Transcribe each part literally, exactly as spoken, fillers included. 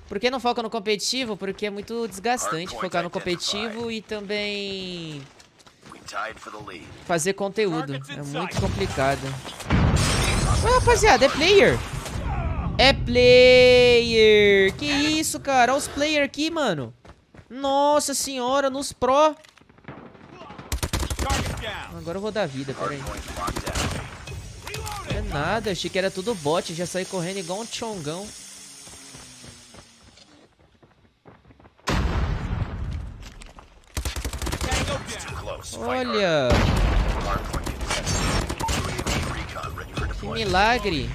Por que não foca no competitivo? Porque é muito desgastante focar no competitivo e também fazer conteúdo. É muito complicado. Ô, rapaziada, é player. É player. Que isso, cara? Olha os player aqui, mano. Nossa senhora, nos pro. Agora eu vou dar vida, peraí. É nada, achei que era tudo bot. Já saí correndo igual um chongão. Olha. Que milagre.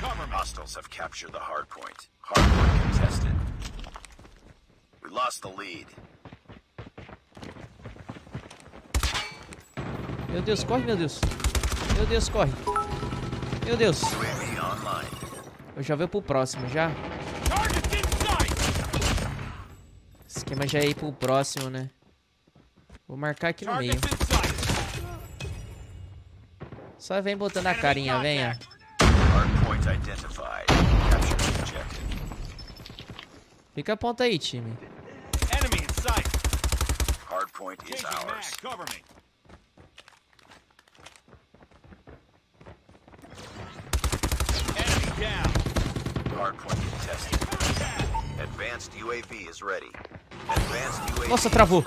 Meu Deus, corre, meu Deus. Meu Deus, corre. Meu Deus. Eu já vou pro próximo, já. O esquema já é ir pro próximo, né? Vou marcar aqui no meio. Só vem botando a carinha, venha. Fica a ponta aí, time. Nossa, travou.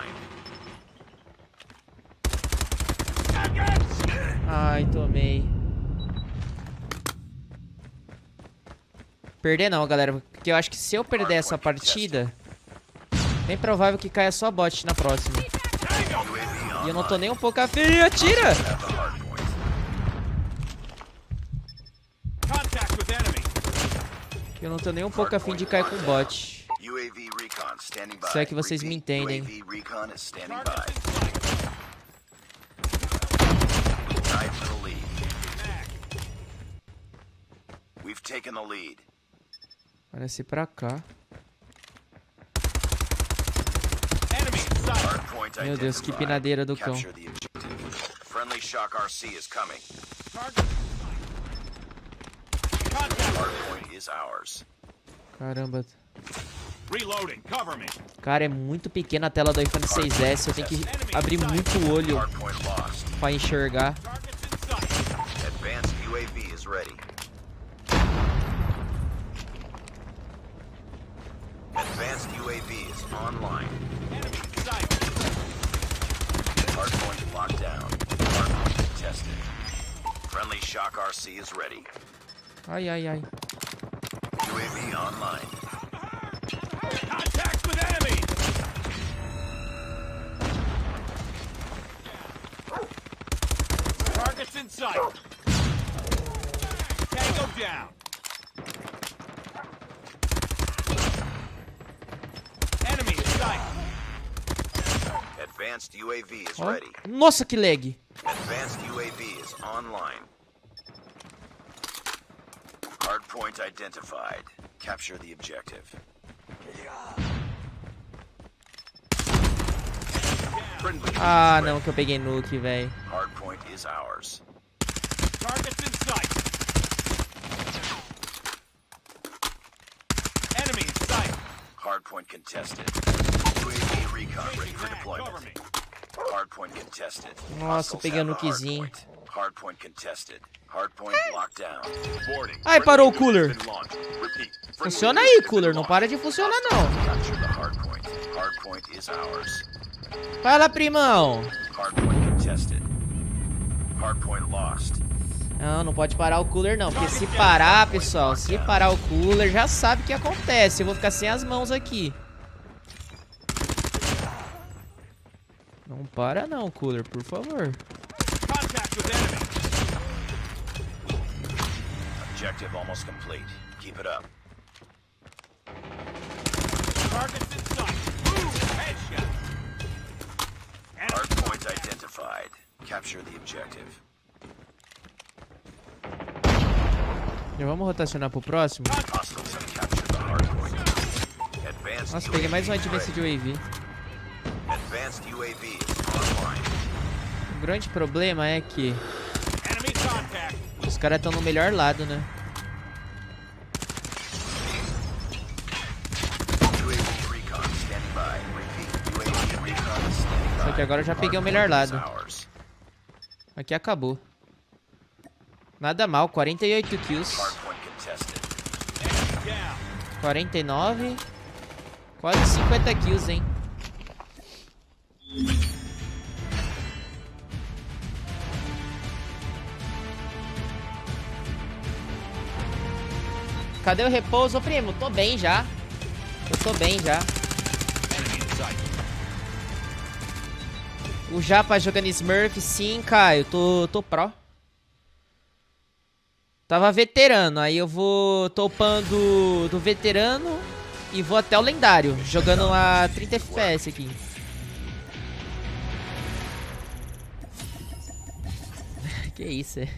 Ai, tomei. Perder não, galera. Porque eu acho que se eu perder essa partida, bem provável que caia só bot na próxima. E eu não tô nem um pouco afim. Atira! Eu não tô nem um pouco afim de cair com bot. Se é que vocês me entendem. Parece pra cá. Meu Deus, que pinadeira do cão. Caramba. Cara, é muito pequena a tela do iPhone seis S. Eu tenho que abrir muito o olho pra enxergar. Advanced U A Vs online. Hardpoint locked down. Hardpoint contested. Friendly Shock R C is ready. Ai, ai, ai. U A V online. Contact with enemy. Targets in sight. Tango down. Enemy in sight. Advanced U A V is Oh. ready. Nossa, que lag. Advanced U A V is online. Hardpoint identified. Capture the objective. Ah, não, que eu peguei nuke, velho. Hardpoint is ours. Targets in sight. Enemy in sight. Hardpoint contested. U A V recon ready for deployment. Hardpoint contested. Nossa, Hostiles peguei o have the nukezinho. hardpoint. Hardpoint contested. Hardpoint locked down. Warning. Ai, parou o cooler. Repeat. Funciona aí, cooler. Não para de funcionar, não. Capture the hardpoint. Hardpoint is ours. Fala, primão. Hardpoint contested. Hardpoint lost. Não, não pode parar o cooler, não. Porque se parar, pessoal, se parar o cooler, já sabe o que acontece. Eu vou ficar sem as mãos aqui. Não para não, cooler, por favor. Contact with enemy. Objective almost complete. Keep it up. Targets in sight. Boom! Headshot. Hardpoint identified. Capture the objective. Já vamos rotacionar pro próximo. Hostiles have captured the hardpoint. Advanced Nossa, peguei mais um U A V Advanced U A V. Advanced U A V is online. O grande problema é que Enemy contact. os caras estão no melhor lado, né? Que agora eu já peguei o melhor lado. Ours. Aqui acabou. Nada mal, quarenta e oito kills. Hardpoint contested. Enemy down. quarenta e nove. Quase cinquenta kills, hein? Cadê o repouso? Ô, primo, tô bem já. Eu tô bem já. Enemy in sight. O Japa jogando Smurf, sim, Caio. Tô, tô pró. Tava veterano, aí eu vou topando do veterano e vou até o lendário, jogando a trinta F P S aqui. Que isso, é?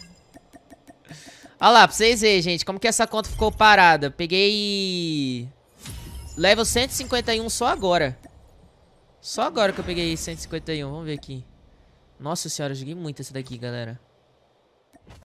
Olha lá, pra vocês verem, gente, como que essa conta ficou parada. Peguei level cento e cinquenta e um só agora. Só agora que eu peguei cento e cinquenta e um, vamos ver aqui. Nossa senhora, eu joguei muito essa daqui, galera.